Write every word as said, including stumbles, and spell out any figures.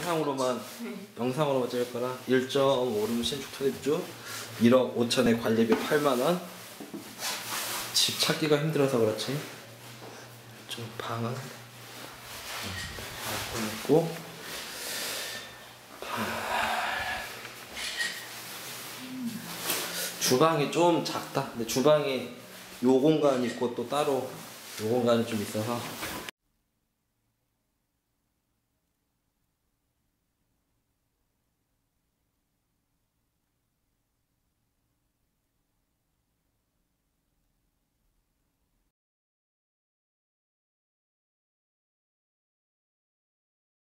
영상으로만 영상으로만 찍을 거라 일 점 오 룸 신축 토입주 일억 오천에 관리비 팔만 원. 집 찾기가 힘들어서 그렇지. 좀 방은 있고 주방이 좀 작다. 근데 주방에 요 공간이 있고 또 따로 요 공간이 좀 있어서